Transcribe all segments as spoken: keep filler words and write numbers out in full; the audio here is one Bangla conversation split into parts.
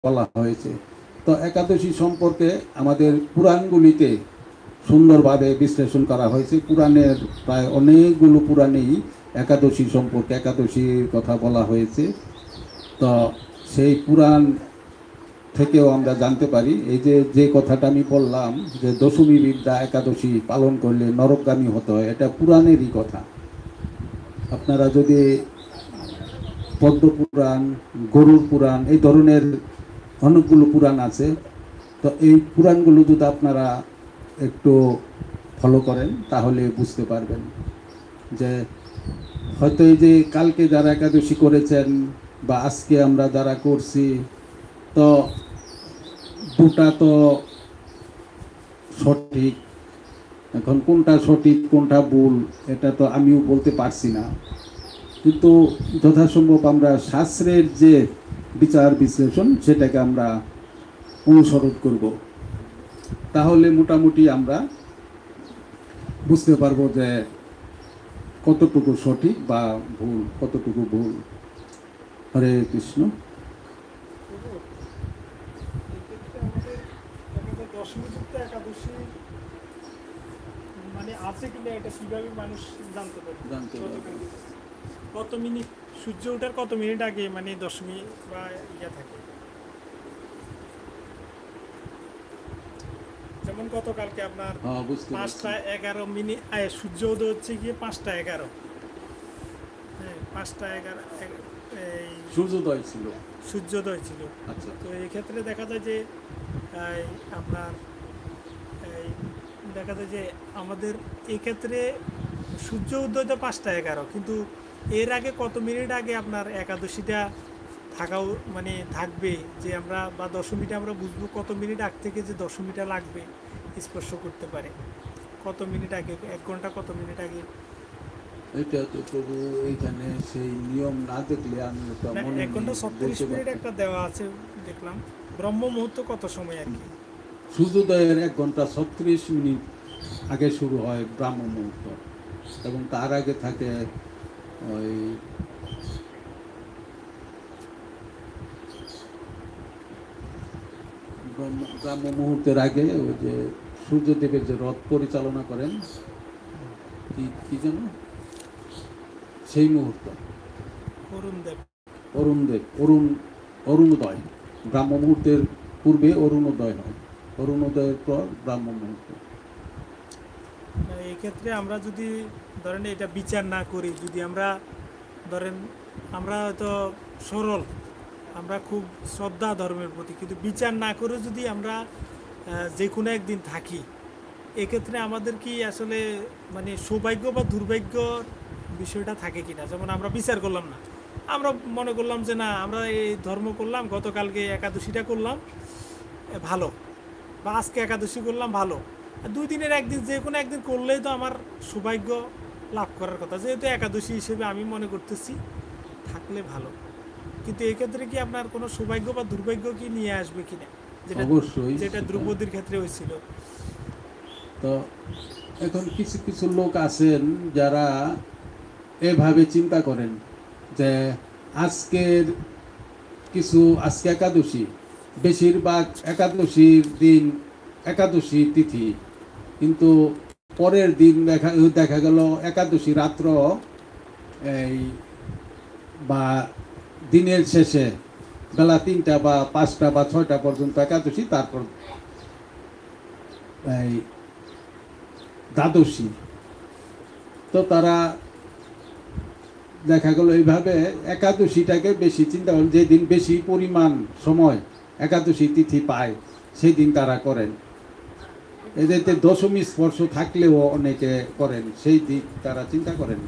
বলা হয়েছে। তো একাদশী সম্পর্কে আমাদের পুরাণগুলিতে সুন্দরভাবে বিশ্লেষণ করা হয়েছে। পুরাণের প্রায় অনেকগুলো পুরাণেই একাদশী সম্পর্কে একাদশীর কথা বলা হয়েছে। তো সেই পুরাণ থেকেও আমরা জানতে পারি, এই যে যে কথাটা আমি বললাম যে দশমী বিদ্যা একাদশী পালন করলে নরকগামী হতে হয়, এটা পুরাণেরই কথা। আপনারা যদি পদ্ম পুরাণ, গরুর পুরাণ, এই ধরনের অনেকগুলো পুরাণ আছে, তো এই পুরাণগুলো যদি আপনারা একটু ফলো করেন তাহলে বুঝতে পারবেন যে হয়তো এই যে কালকে যারা একাদশী করেছেন বা আজকে আমরা যারা করছি, তো দুটা তো সঠিক। এখন কোনটা সঠিক কোনটা ভুল এটা তো আমিও বলতে পারছি না, কিন্তু যথাসম্ভব আমরা শাস্ত্রের যে বিচার বিশ্লেষণ সেটাকে আমরা অনুসরণ করব, তাহলে মোটামুটি আমরা বুঝতে পারবো যে কতটুকু সঠিক বা ভুল, কতটুকু ভুল। হরে কৃষ্ণ। মানে আছে কিনা এটা কিভাবে মানুষ জানতে পারে? জানতে পারবো কত মিনিট সূর্য ওঠার কত মিনিট আগে মানে দশমী বা ইয়া থাকে? যেমন গতকালকে আপনার পাঁচটা এগারো মিনিট সূর্য উদয় হচ্ছে গিয়ে পাঁচটা এগারো, হ্যাঁ পাঁচটা এগারো এই সূর্যোদয় ছিল, সূর্যোদয় ছিল। আচ্ছা। তো এই ক্ষেত্রে দেখা যায় যে আপনার এই দেখা যায় যে আমাদের এই ক্ষেত্রে সূর্য উদয় তো পাঁচটা এগারো, কিন্তু এর আগে কত মিনিট আগে আপনার একাদশীটা থাকাও মানে থাকবে, যে আমরা বা দশমীটা আমরা বুঝবো কত মিনিট আগ থেকে যে দশমীটা লাগবে স্পর্শ করতে পারে, কত মিনিট আগে, এক ঘন্টা কত মিনিট আগে? এটা তো প্রভু এইখানে সেই নিয়ম না দেখলে আমি এক ঘন্টা ছত্রিশ মিনিট একটা দেওয়া আছে দেখলাম। ব্রহ্ম মুহূর্ত কত সময় আর কি? সূর্যোদয়ের এক ঘন্টা ছত্রিশ মিনিট আগে শুরু হয় ব্রাহ্ম মুহূর্ত, এবং তার আগে থাকে ওই ব্রাহ্ম মুহূর্তের আগে ওই যে সূর্যদেবের যে রথ পরিচালনা করেন কি কি যেন সেই মুহূর্ত, অরুণদেব অরুণদেব অরুণ অরুণোদয়। ব্রাহ্ম মুহূর্তের পূর্বে অরুণোদয় হয়, অরুণোদয়ের পর ব্রাহ্ম মুহূর্ত। এই ক্ষেত্রে আমরা যদি ধরেন এটা বিচার না করি, যদি আমরা ধরেন আমরা হয়তো সরল, আমরা খুব শ্রদ্ধা ধর্মের প্রতি, কিন্তু বিচার না করে যদি আমরা যে কোনো একদিন থাকি, এক্ষেত্রে আমাদের কি আসলে মানে সৌভাগ্য বা দুর্ভাগ্যর বিষয়টা থাকে কিনা? যেমন আমরা বিচার করলাম না, আমরা মনে করলাম যে না আমরা এই ধর্ম করলাম, গতকালকে একাদশীটা করলাম ভালো, বা আজকে একাদশী করলাম ভালো, দুই দিনের একদিন যে কোনো একদিন করলেই তো আমার সৌভাগ্য লাভ করার কথা, যেহেতু একাদশী হিসেবে আমি মনে করতেছি থাকলে ভালো। কিন্তু এক্ষেত্রে কি আপনার কোনো সৌভাগ্য বা দুর্ভাগ্য কি নিয়ে আসবে কিনা, যেটা অবশ্যই, যেটা দ্রৌপদীর ক্ষেত্রে হয়েছিল? তো এখন কিছু কিছু লোক আছেন যারা এভাবে চিন্তা করেন যে আজকের কিছু আজকে একাদশী, বেশিরভাগ একাদশীর দিন একাদশী তিথি, কিন্তু পরের দিন দেখা দেখা গেল একাদশী রাত্র এই বা দিনের শেষে বেলা তিনটা বা পাঁচটা বা ছয়টা পর্যন্ত একাদশী, তারপর এই দ্বাদশী। তো তারা দেখা গেল এইভাবে একাদশীটাকে বেশি চিন্তা করেন, যেদিন বেশি পরিমাণ সময় একাদশী তিথি পায় সেই দিন তারা করেন। এদেরতে দশমী স্পর্শ থাকলেও অনেকে করেন, সেই দিক তারা চিন্তা করেন।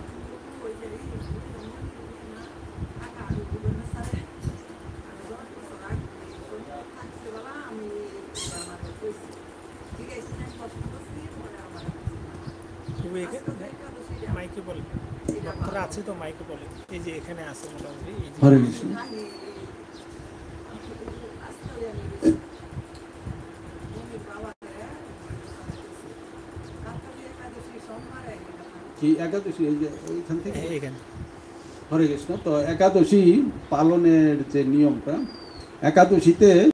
মাইকে বলে ডক্টর আছে তো, মাইকে বলে এই যে এখানে আছে মোটামুটি। হরে কৃষ্ণ। কি একাদশী এই যে ওইখান থেকে এখানে হরে কৃষ্ণ। তো একাদশী পালনের যে নিয়মটা, একাদশীতে